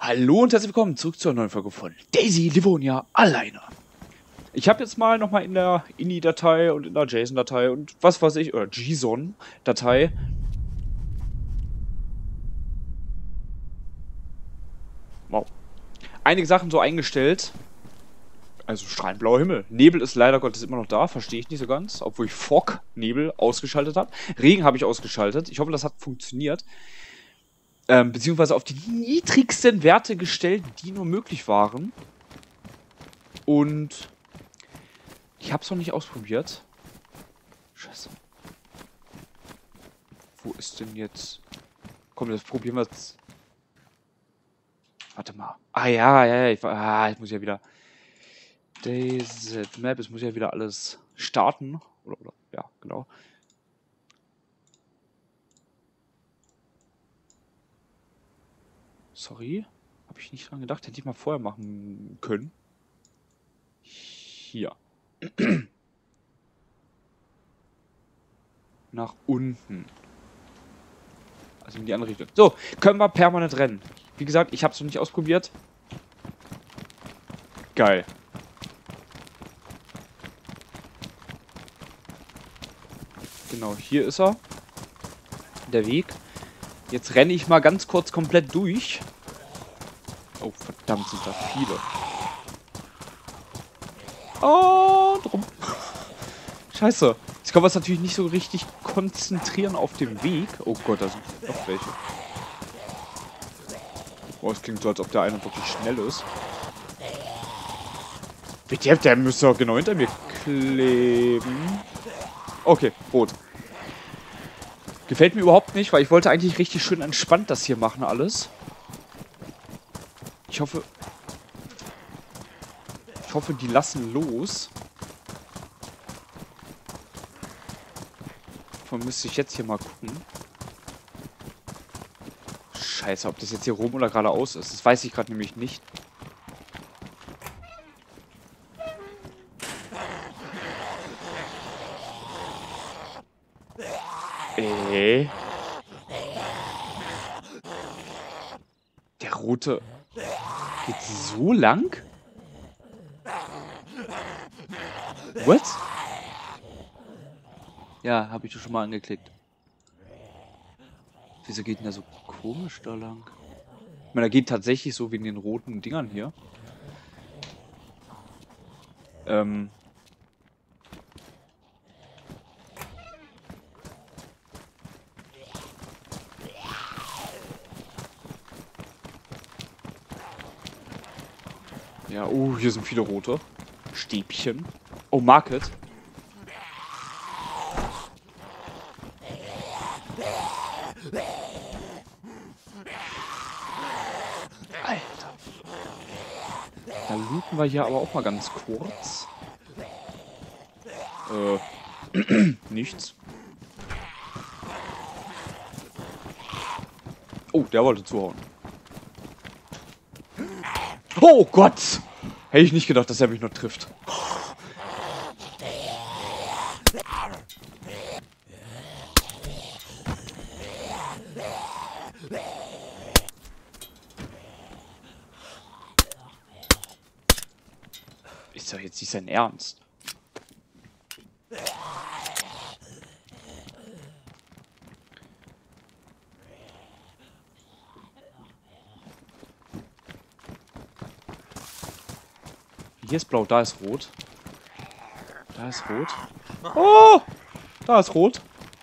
Hallo und herzlich willkommen zurück zur neuen Folge von Daisy Livonia alleine. Ich habe jetzt mal nochmal in der INI-Datei und in der JSON-Datei und was weiß ich, oder JSON-Datei einige Sachen so eingestellt. Also strahlend blauer Himmel. Nebel ist leider Gottes immer noch da, verstehe ich nicht so ganz, obwohl ich Fog-Nebel ausgeschaltet habe. Regen habe ich ausgeschaltet. Ich hoffe, das hat funktioniert. Beziehungsweise auf die niedrigsten Werte gestellt, die nur möglich waren. Und ich habe es noch nicht ausprobiert. Scheiße. Wo ist denn jetzt... Komm, jetzt probieren wir es. Warte mal. Ah ja, ich muss ja wieder... DayZ Map, es muss ja wieder alles starten. Oder, ja, genau. Sorry. Habe ich nicht dran gedacht. Hätte ich mal vorher machen können. Hier. Nach unten. Also in die andere Richtung. So, können wir permanent rennen. Wie gesagt, ich habe es noch nicht ausprobiert. Geil. Genau, hier ist er. Der Weg. Jetzt renne ich mal ganz kurz komplett durch. Oh, verdammt, sind da viele. Oh, drum. Scheiße. Jetzt können wir uns natürlich nicht so richtig konzentrieren auf dem Weg. Oh Gott, da sind noch welche. Oh, es klingt so, als ob der eine wirklich schnell ist. Der müsste doch genau hinter mir kleben. Okay, rot. Gefällt mir überhaupt nicht, weil ich wollte eigentlich richtig schön entspannt das hier machen alles. Ich hoffe, die lassen los. Davon müsste ich jetzt hier mal gucken. Scheiße, ob das jetzt hier rum oder geradeaus ist. Das weiß ich gerade nämlich nicht. Der rote geht so lang? What? Ja, habe ich doch schon mal angeklickt. Wieso geht denn der so komisch da lang? Ich meine, der geht tatsächlich so wie in den roten Dingern hier. Ja, oh, hier sind viele rote. Stäbchen. Oh, Market. Alter. Da looten wir hier aber auch mal ganz kurz. Nichts. Oh, der wollte zuhauen. Oh Gott! Hätte ich nicht gedacht, dass er mich noch trifft. Ist doch jetzt nicht sein Ernst. Hier ist blau, da ist rot. Da ist rot. Oh! Da ist rot.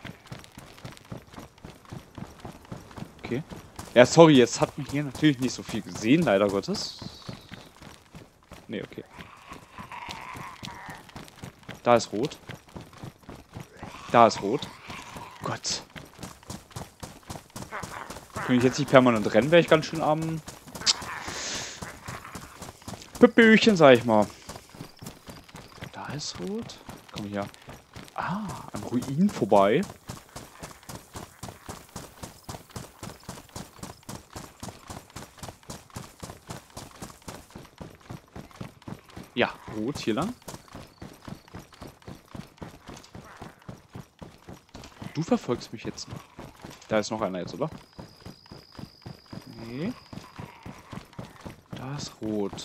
Okay. Ja, sorry, jetzt hat man hier natürlich nicht so viel gesehen, leider Gottes. Nee, okay. Da ist rot. Da ist rot. Gott. Wenn ich jetzt nicht permanent rennen, wäre ich ganz schön am Püppöchen, sag ich mal. Da ist rot. Komm hier. Ah, an Ruinen vorbei. Ja, rot hier lang. Du verfolgst mich jetzt noch. Da ist noch einer jetzt, oder? Nee. ist rot.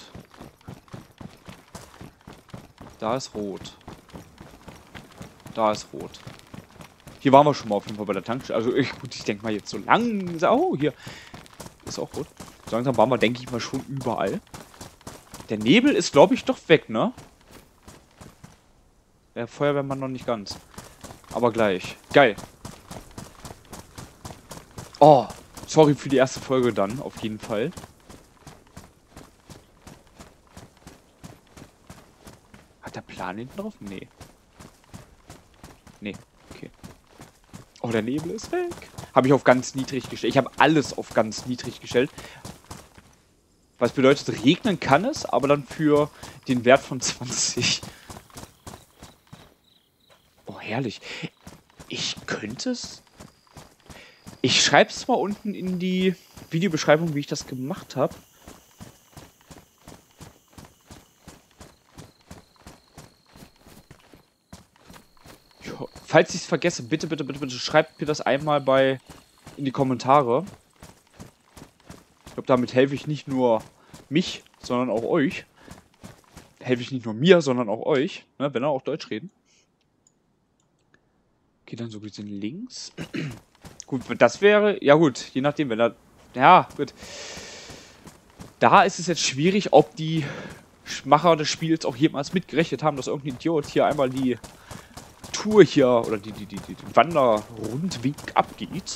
Da ist rot. Da ist rot. Hier waren wir schon mal auf jeden Fall bei der Tankstelle. Also gut, ich denke mal jetzt so langsam. Oh, hier ist auch rot. So langsam waren wir, denke ich mal, schon überall. Der Nebel ist, glaube ich, doch weg, ne? Der Feuerwehrmann noch nicht ganz. Aber gleich. Geil. Oh, sorry für die erste Folge dann, auf jeden Fall. Hat der Plan hinten drauf? Nee. Nee, okay. Oh, der Nebel ist weg. Habe ich auf ganz niedrig gestellt. Ich habe alles auf ganz niedrig gestellt. Was bedeutet, regnen kann es, aber dann für den Wert von 20. Oh, herrlich. Ich könnte es... Ich schreibe es mal unten in die Videobeschreibung, wie ich das gemacht habe. Falls ich es vergesse, bitte, bitte, bitte, bitte schreibt mir das einmal in die Kommentare. Ich glaube, damit helfe ich nicht nur mich, sondern auch euch. Helfe ich nicht nur mir, sondern auch euch, ne, wenn ihr auch Deutsch reden. Okay, dann so ein bisschen links. Gut, das wäre... Ja gut, je nachdem, wenn er... Ja, gut. Da ist es jetzt schwierig, ob die Macher des Spiels auch jemals mitgerechnet haben, dass irgendein Idiot hier einmal die Tour hier oder die Wanderrundweg abgeht.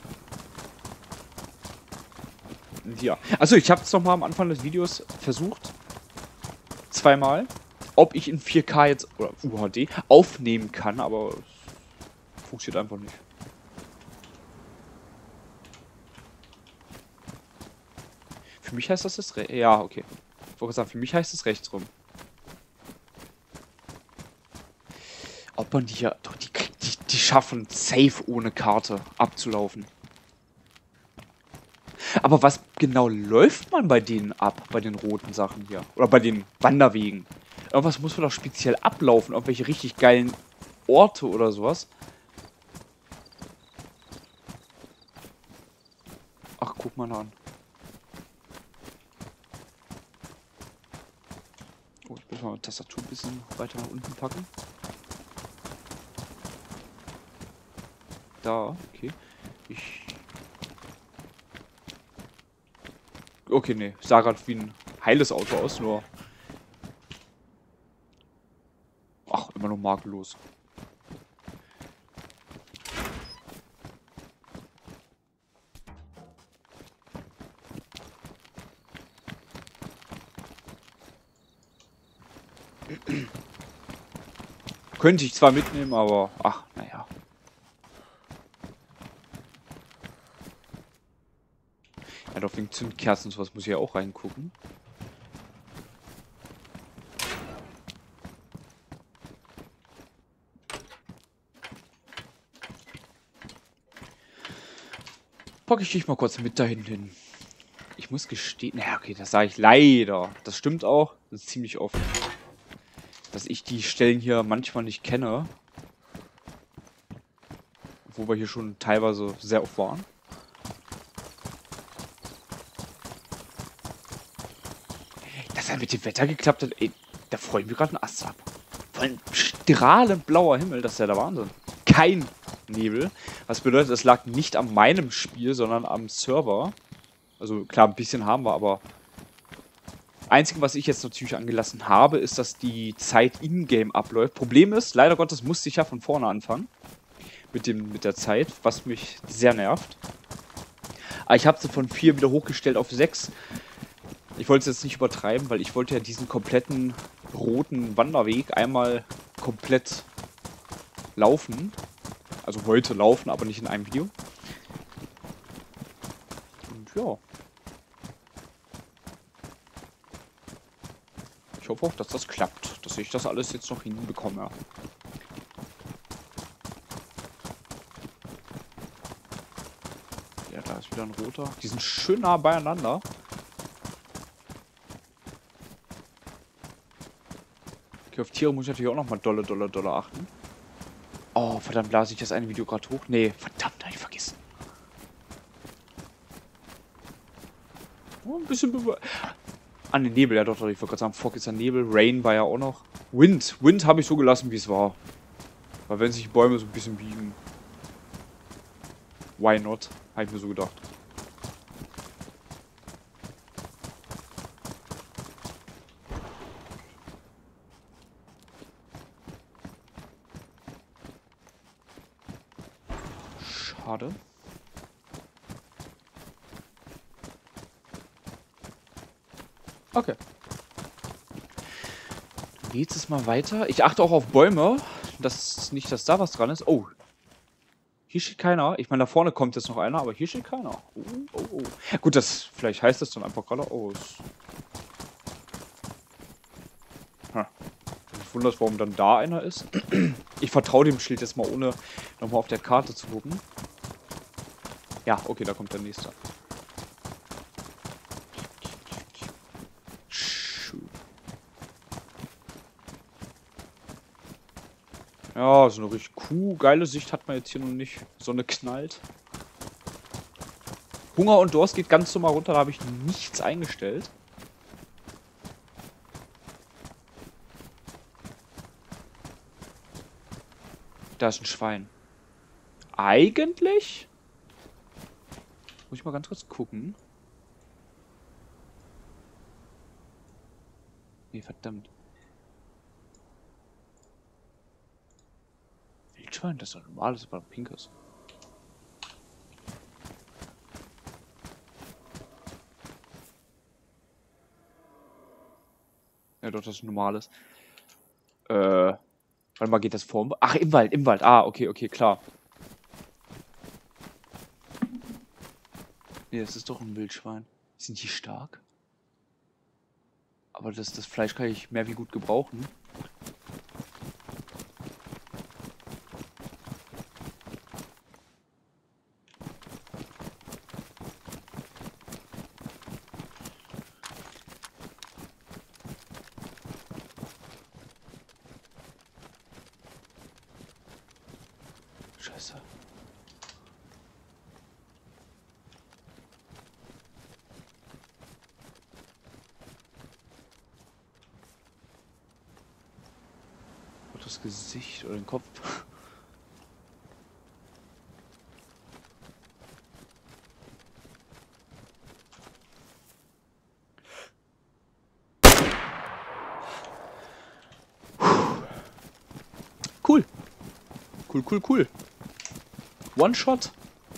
Ja, also ich habe es nochmal am Anfang des Videos versucht. Zweimal. Ob ich in 4K jetzt, oder UHD, aufnehmen kann, aber es funktioniert einfach nicht. Für mich heißt das jetzt ja, okay. Ich wollte sagen, für mich heißt es rechts rum. Ob man die ja... Doch, die schaffen safe ohne Karte abzulaufen. Aber was genau läuft man bei denen ab? Bei den roten Sachen hier? Oder bei den Wanderwegen? Irgendwas muss man doch speziell ablaufen. Irgendwelche richtig geilen Orte oder sowas. Ach, guck mal an. Oh, ich muss mal die Tastatur ein bisschen weiter nach unten packen. Da, okay. Okay, nee. Sah gerade wie ein heiles Auto aus, nur... Ach, immer noch makellos. Könnte ich zwar mitnehmen, aber... Ach, naja. Ja, doch wegen Zündkerzen und sowas muss ich ja auch reingucken. Packe ich dich mal kurz mit dahin hin. Ich muss gestehen... Naja, okay, das sage ich leider. Das stimmt auch. Das ist ziemlich oft. Dass ich die Stellen hier manchmal nicht kenne. Wo wir hier schon teilweise sehr oft waren. Dass er mit dem Wetter geklappt hat, ey, da freue ich mich gerade einen Ast ab. Vor allem strahlend blauer Himmel, das ist ja der Wahnsinn. Kein Nebel. Was bedeutet, es lag nicht an meinem Spiel, sondern am Server. Also klar, ein bisschen haben wir, aber... Einzige, was ich jetzt natürlich angelassen habe, ist, dass die Zeit in-game abläuft. Problem ist, leider Gottes musste ich ja von vorne anfangen. Mit der Zeit, was mich sehr nervt. Aber ich habe sie von 4 wieder hochgestellt auf 6. Ich wollte es jetzt nicht übertreiben, weil ich wollte ja diesen kompletten roten Wanderweg einmal komplett laufen. Also heute laufen, aber nicht in einem Video. Und ja. Ich hoffe auch, dass das klappt, dass ich das alles jetzt noch hinbekomme. Ja, da ist wieder ein roter. Die sind schön nah beieinander. Okay, auf Tiere muss ich natürlich auch nochmal dolle achten. Oh, verdammt, blase ich das eine Video gerade hoch? Nee, verdammt, hab ich vergessen. Oh, ein bisschen Ah, ne, Nebel, ja doch, doch, ich wollte gerade sagen, Fog ist ja Nebel, Rain war ja auch noch. Wind habe ich so gelassen, wie es war. Weil wenn sich Bäume so ein bisschen biegen. Why not? Habe ich mir so gedacht. Schade. Okay. Dann geht's jetzt mal weiter. Ich achte auch auf Bäume. Nicht, dass da was dran ist. Oh. Hier steht keiner. Ich meine, da vorne kommt jetzt noch einer, aber hier steht keiner. Oh, oh, oh. Gut, vielleicht heißt das dann einfach gerade aus. Ich wundere, warum dann da einer ist. Ich vertraue dem Schild jetzt mal, ohne nochmal auf der Karte zu gucken. Ja, okay, da kommt der nächste. Ja, so eine richtig geile Sicht hat man jetzt hier noch nicht. Sonne knallt. Hunger und Durst geht ganz normal runter, da habe ich nichts eingestellt. Da ist ein Schwein. Eigentlich? Muss ich mal ganz kurz gucken. Nee, verdammt. Wildschwein? Das ist doch normal, das ist aber ein pinkes. Ja, doch, das ist ein normales. Warte mal, geht das vor? Ach, im Wald, im Wald. Ah, okay, okay, klar. Nee, das ist doch ein Wildschwein. Sind die stark? Aber das Fleisch kann ich mehr wie gut gebrauchen. Scheiße. Das Gesicht oder den Kopf. Cool. Cool, cool, cool. One-Shot.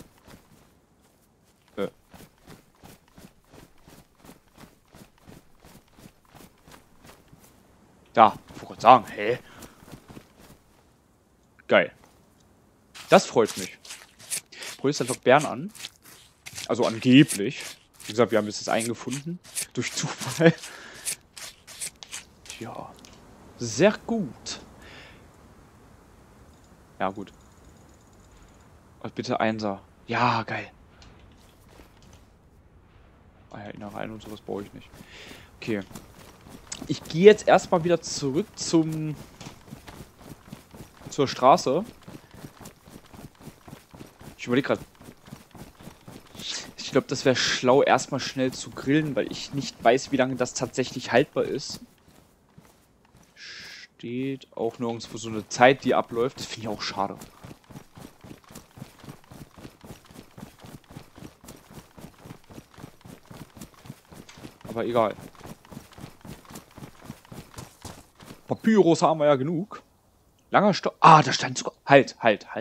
Da, ich wollte gerade sagen, hä? Geil. Das freut mich. Probier einfach Bären an. Also angeblich. Wie gesagt, wir haben es jetzt eingefunden. Durch Zufall. Ja. Sehr gut. Ja, gut. Und bitte Einser. Ja, geil. Ah ja, Innereien und sowas brauche ich nicht. Okay. Ich gehe jetzt erstmal wieder zurück zur Straße. Ich überlege gerade. Ich glaube, das wäre schlau, erstmal schnell zu grillen, weil ich nicht weiß, wie lange das tatsächlich haltbar ist. Steht auch nirgendwo so eine Zeit, die abläuft. Das finde ich auch schade. Aber egal. Papyrus haben wir ja genug. Langer Stock. Ah, da stand sogar. Halt.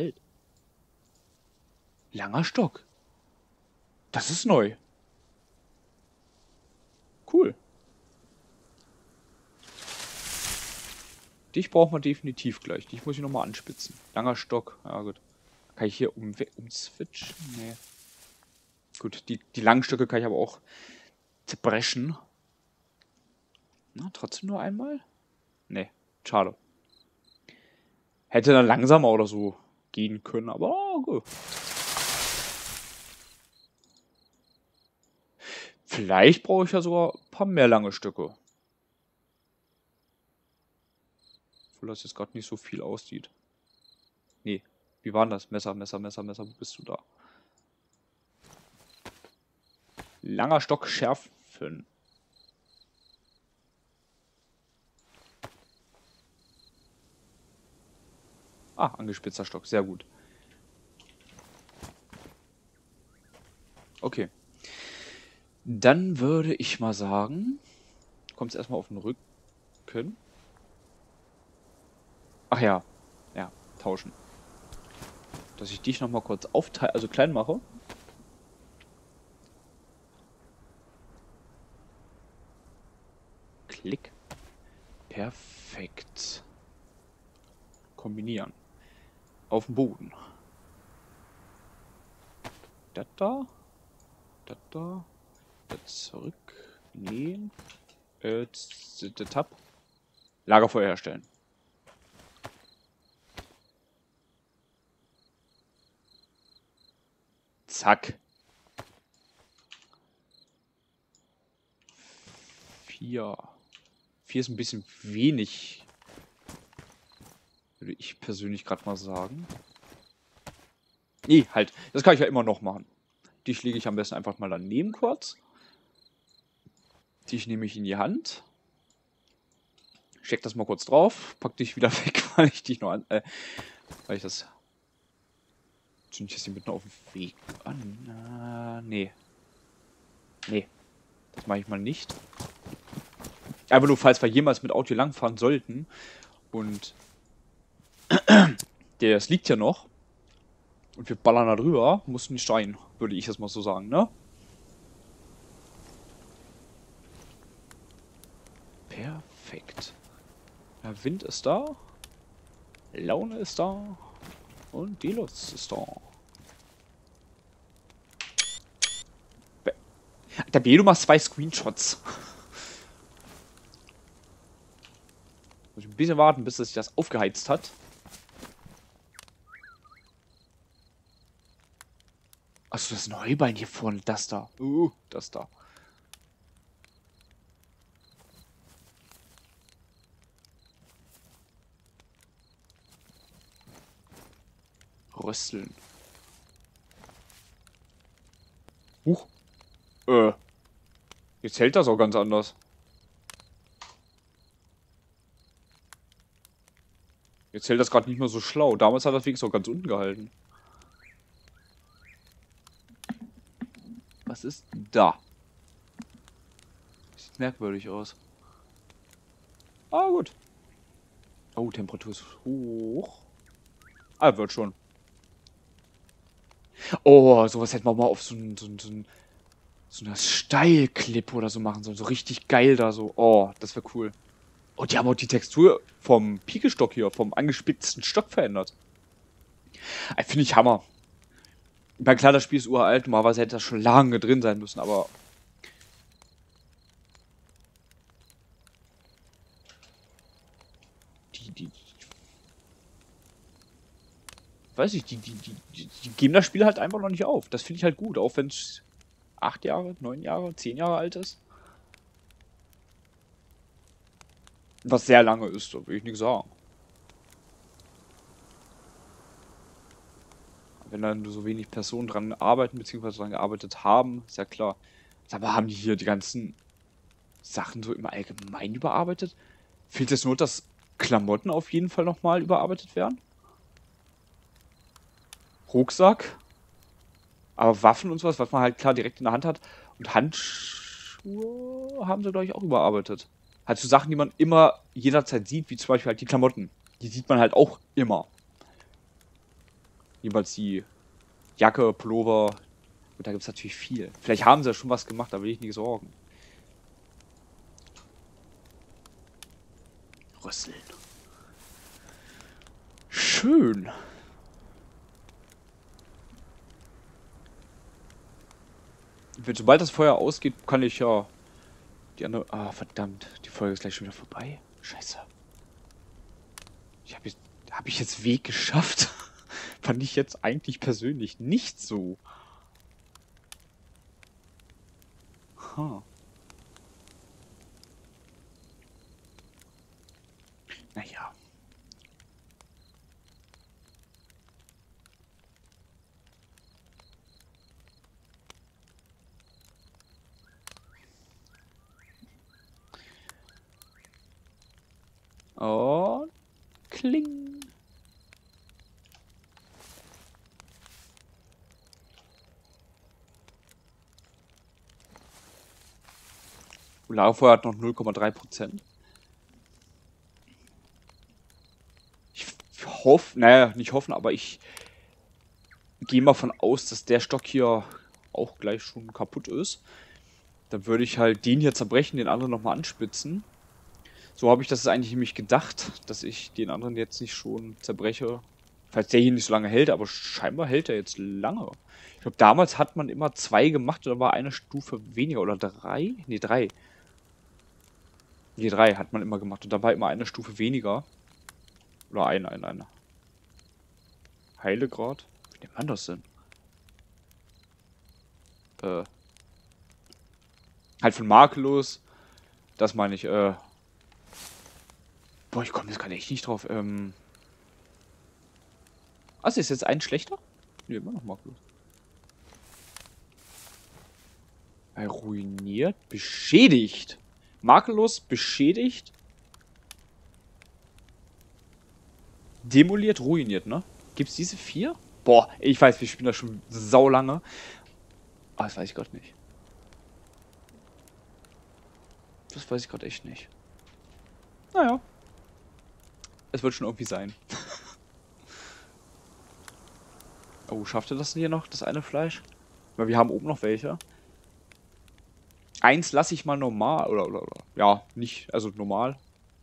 Langer Stock. Das ist neu. Cool. Dich brauchen wir definitiv gleich. Dich muss ich nochmal anspitzen. Langer Stock. Ja, gut. Kann ich hier umswitchen? Nee. Gut, die langen Stöcke kann ich aber auch zerbrechen. Na, trotzdem nur einmal? Nee, schade. Hätte dann langsamer oder so gehen können, aber gut. Vielleicht brauche ich ja sogar ein paar mehr lange Stücke. Obwohl das jetzt gerade nicht so viel aussieht. Nee, wie war denn das? Messer, wo bist du da? Langer Stock schärfen. Ah, angespitzter Stock. Sehr gut. Okay. Dann würde ich mal sagen, kommt es erstmal auf den Rücken. Ach ja. Ja, tauschen. Dass ich dich nochmal kurz aufteile, also klein mache. Klick. Perfekt. Kombinieren. Auf dem Boden. Das da. Das da. Das zurücknehmen. Tab. Lagerfeuer herstellen. Zack. 4. 4 ist ein bisschen wenig. Würde ich persönlich gerade mal sagen. Nee, halt. Das kann ich ja immer noch machen. Die lege ich am besten einfach mal daneben kurz. Die nehme ich in die Hand. Steck das mal kurz drauf. Pack dich wieder weg, weil ich dich noch an. Weil ich das. Zünd ich das hier mitten auf dem Weg an? Nee. Nee. Das mache ich mal nicht. Einfach nur, falls wir jemals mit Auto langfahren sollten. Und das liegt ja noch. Und wir ballern da drüber, muss nicht sein, würde ich jetzt mal so sagen, ne? Perfekt. Der Wind ist da. Laune ist da. Und die Lust ist da. Alter B, du machst 2 Screenshots. Muss ich ein bisschen warten, bis sich das aufgeheizt hat. Achso, das ist ein Heubein hier vorne. Das da. Das da. Rösteln. Huch. Jetzt hält das auch ganz anders. Jetzt hält das gerade nicht mehr so schlau. Damals hat das wenigstens auch ganz unten gehalten. Was ist da? Sieht merkwürdig aus. Ah, gut. Oh, Temperatur ist hoch. Ah, wird schon. Oh, sowas hätten wir mal auf so einer Steilklippe oder so machen sollen. So richtig geil da so. Oh, das wäre cool. Oh, die haben auch die Textur vom Pikestock hier, vom angespitzten Stock verändert. Finde ich Hammer. Ich meine, klar, das Spiel ist uralt. Normalerweise hätte das schon lange drin sein müssen, aber die weiß ich, die geben das Spiel halt einfach noch nicht auf. Das finde ich halt gut, auch wenn es 8 Jahre, 9 Jahre, 10 Jahre alt ist. Was sehr lange ist, da will ich nichts sagen. Wenn dann so wenig Personen dran arbeiten, beziehungsweise dran gearbeitet haben, ist ja klar. Aber haben die hier die ganzen Sachen so im Allgemeinen überarbeitet? Fehlt es nur, dass Klamotten auf jeden Fall nochmal überarbeitet werden? Rucksack? Aber Waffen und sowas, was man halt klar direkt in der Hand hat. Und Handschuhe haben sie, glaube ich, auch überarbeitet. Halt so Sachen, die man immer jederzeit sieht, wie zum Beispiel halt die Klamotten. Die sieht man halt auch immer. Jeweils die Jacke, Pullover. Und da gibt es natürlich viel. Vielleicht haben sie ja schon was gemacht, da will ich nicht sorgen. Rüsseln. Schön. Sobald das Feuer ausgeht, kann ich ja die andere... Ah, verdammt. Die Folge ist gleich schon wieder vorbei. Scheiße. Hab ich jetzt Weg geschafft? Fand ich jetzt eigentlich persönlich nicht so. Huh. Naja. Und kling. Lagerfeuer hat noch 0,3%. Ich hoffe, naja, nicht hoffen, aber ich gehe mal von aus, dass der Stock hier auch gleich schon kaputt ist. Dann würde ich halt den hier zerbrechen, den anderen nochmal anspitzen. So habe ich das eigentlich nämlich gedacht, dass ich den anderen jetzt nicht schon zerbreche. Falls der hier nicht so lange hält, aber scheinbar hält er jetzt lange. Ich glaube, damals hat man immer 2 gemacht oder war eine Stufe weniger oder 3? Ne, 3. Ne, 3 hat man immer gemacht und dabei immer eine Stufe weniger. Oder eine. Heilegrad? Wie nennt man das denn? Halt von makellos. Das meine ich, Boah, ich komme jetzt gerade echt nicht drauf. Also ist jetzt ein schlechter? Ne, immer noch makellos. Ruiniert, beschädigt. Makellos, beschädigt. Demoliert, ruiniert, ne? Gibt's diese 4? Boah, ich weiß, wir spielen das schon sau lange. Ah, das weiß ich gerade nicht. Das weiß ich gerade echt nicht. Naja. Es wird schon irgendwie sein. Oh, schafft er das hier noch, das eine Fleisch? Weil wir haben oben noch welche. Eins lasse ich mal normal, oder, ja, nicht, also normal.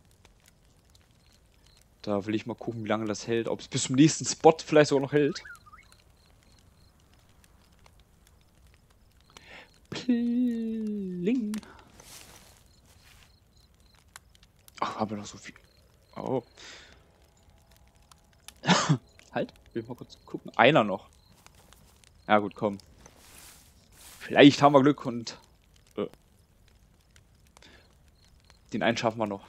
Da will ich mal gucken, wie lange das hält. Ob es bis zum nächsten Spot vielleicht sogar noch hält. Pling. Ach, haben wir noch so viel. Oh. Halt, will ich mal kurz gucken. Einer noch. Ja gut, komm. Vielleicht haben wir Glück und den einen schaffen wir noch.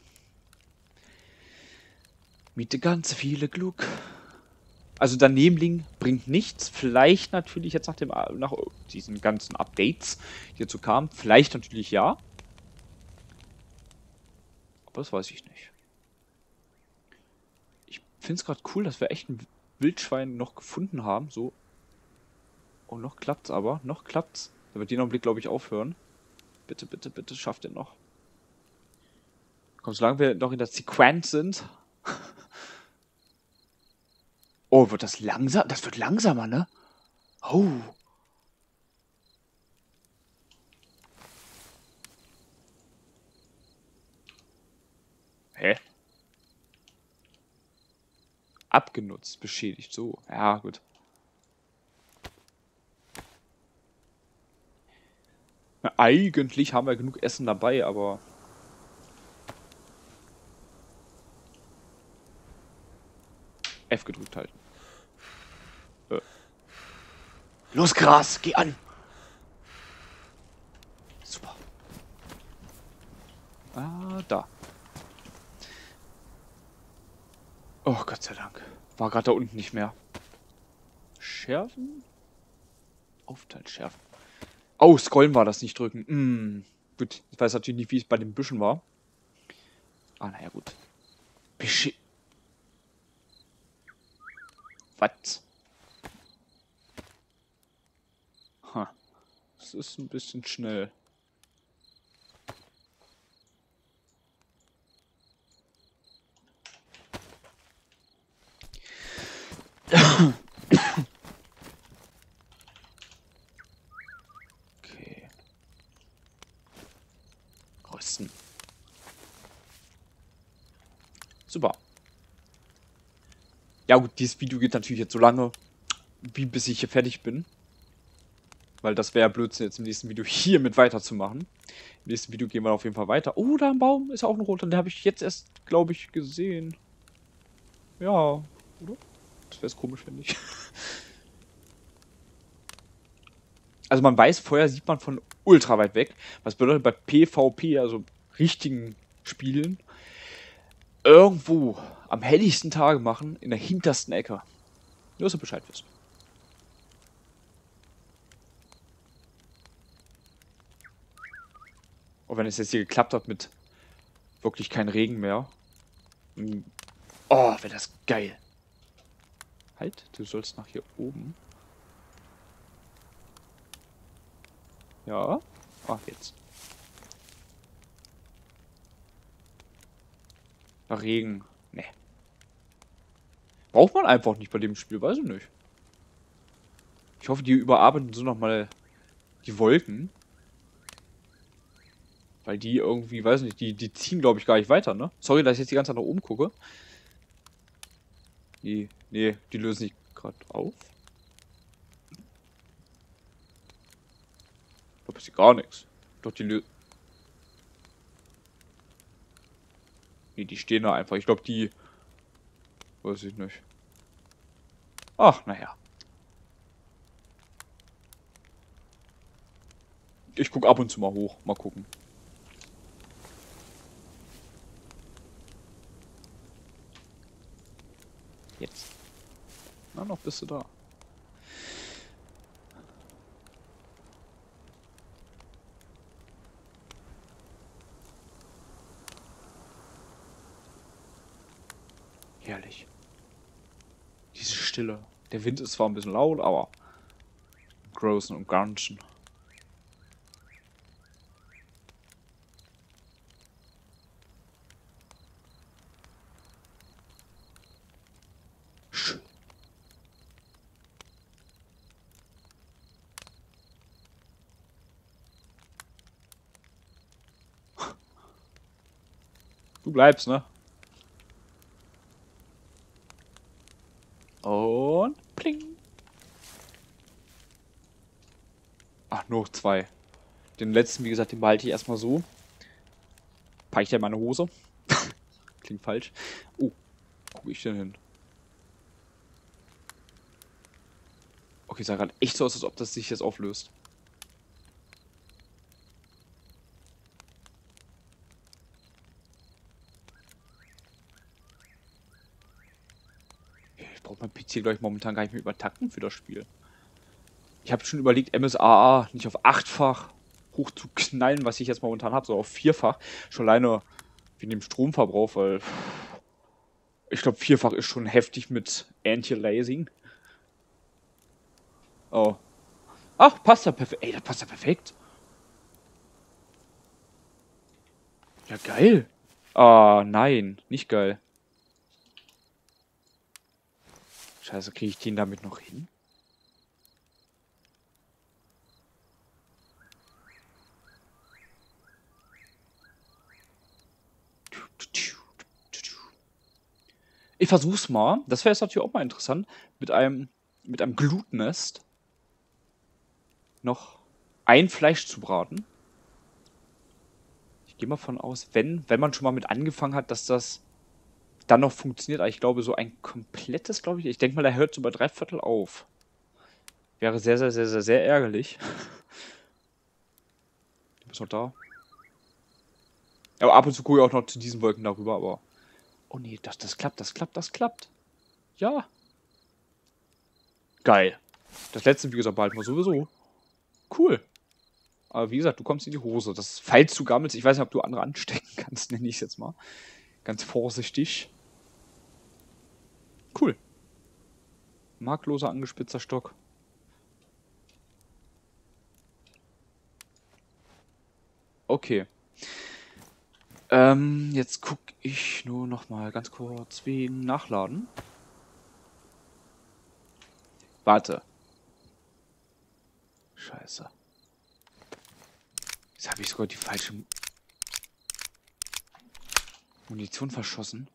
Miete ganz viele Glück. Also daneben liegen bringt nichts. Vielleicht natürlich jetzt nach diesen ganzen Updates, die hierzu kamen. Vielleicht natürlich ja. Aber das weiß ich nicht. Ich finde es gerade cool, dass wir echt ein Wildschwein noch gefunden haben. So. Oh, noch klappt's aber. Noch klappt's. Da wird den Augenblick, glaube ich, aufhören. Bitte, bitte, bitte, schafft den noch. Komm, solange wir noch in der Sequenz sind. Oh, wird das langsam? Das wird langsamer, ne? Oh. Hä? Abgenutzt, beschädigt, so. Ja, gut. Na, eigentlich haben wir genug Essen dabei, aber... F gedrückt halten. Los, Gras, geh an! Super. Ah, da. Oh, Gott sei Dank. War gerade da unten nicht mehr. Schärfen? Aufteilen, schärfen. Oh, scrollen war das nicht drücken. Gut, ich weiß natürlich nicht, wie es bei den Büschen war. Ah, naja, gut. Büsche. Was? Ha. Das ist ein bisschen schnell. Okay. Rüsten. Super. Ja gut, dieses Video geht natürlich jetzt so lange, wie bis ich hier fertig bin. Weil das wäre ja Blödsinn, jetzt im nächsten Video hier mit weiterzumachen. Im nächsten Video gehen wir auf jeden Fall weiter. Oh, da am Baum ist auch ein roter. Den habe ich jetzt erst, glaube ich, gesehen. Ja, oder? Das wäre komisch, finde ich. Also man weiß, Feuer sieht man von ultra weit weg. Was bedeutet bei PvP, also richtigen Spielen, irgendwo am helligsten Tage machen, in der hintersten Ecke. Nur, dass ihr Bescheid wisst. Auch wenn es jetzt hier geklappt hat mit wirklich kein Regen mehr. Oh, wäre das geil. Halt, du sollst nach hier oben. Ja. Ah, jetzt. Nach Regen. Ne. Braucht man einfach nicht bei dem Spiel, weiß ich nicht. Ich hoffe, die überarbeiten so nochmal die Wolken. Weil die irgendwie, weiß nicht, die ziehen, glaube ich, gar nicht weiter, ne? Sorry, dass ich jetzt die ganze Zeit nach oben gucke. Nee, die lösen sich gerade auf. Ich glaube, ist gar nichts. Doch, die lösen. Nee, die stehen da einfach. Ich glaube, die. Weiß ich nicht. Ach, naja. Ich gucke ab und zu mal hoch. Mal gucken. Jetzt. Na, noch bist du da. Herrlich. Diese Stille. Der Wind ist zwar ein bisschen laut, aber im Großen und Ganzen. Schön. Du bleibst, ne? Und pling. Ach, nur 2. Den letzten, wie gesagt, den behalte ich erstmal so. Packe ich ja in meine Hose. Klingt falsch. Oh, gucke ich denn hin? Okay, sah gerade echt so aus, als ob das sich jetzt auflöst. Ich brauche mein PC, glaube ich, momentan gar nicht mehr übertakten für das Spiel. Ich habe schon überlegt, MSAA nicht auf 8-fach hoch zu knallen, was ich jetzt momentan habe, sondern auf 4-fach. Schon alleine wegen dem Stromverbrauch, weil ich glaube, 4-fach ist schon heftig mit Anti-Aliasing. Oh. Ach, passt ja perfekt. Ey, das passt ja perfekt. Ja, geil. Ah, nein. Nicht geil. Scheiße, kriege ich den damit noch hin? Ich versuch's mal. Das wäre jetzt natürlich auch mal interessant. Mit einem Glutnest noch ein Fleisch zu braten. Ich gehe mal von aus, wenn man schon mal mit angefangen hat, dass das dann noch funktioniert. Aber ich glaube, so ein komplettes, glaube ich. Ich denke mal, der hört so bei 3/4 auf. Wäre sehr, sehr, sehr, sehr, sehr ärgerlich. Du bist noch da. Aber ab und zu gucke ich auch noch zu diesen Wolken darüber, aber. Oh nee, das klappt, das klappt, das klappt. Ja. Geil. Das letzte, wie gesagt, behalten wir sowieso. Cool. Aber wie gesagt, du kommst in die Hose. Das, falls du gammelst, ich weiß nicht, ob du andere anstecken kannst, nenne ich es jetzt mal. Ganz vorsichtig. Cool. Markloser angespitzter Stock. Okay. Jetzt gucke ich nur noch mal ganz kurz wegen Nachladen. Warte. Scheiße. Jetzt habe ich sogar die falsche Munition verschossen.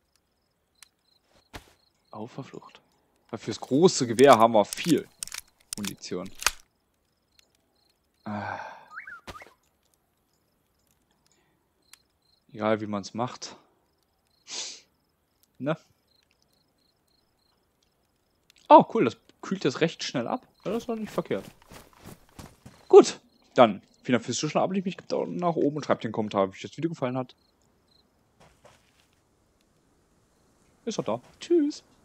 Auf der Flucht. Weil fürs große Gewehr haben wir viel Munition. Egal wie man es macht. Ne? Oh, cool, das kühlt jetzt recht schnell ab. Ja, das ist doch nicht verkehrt. Gut, dann. Vielen Dank fürs Zuschauen. Abonniert mich, gebt Daumen nach oben und schreibt in den Kommentar, wie euch das Video gefallen hat. Ist doch da. Tschüss.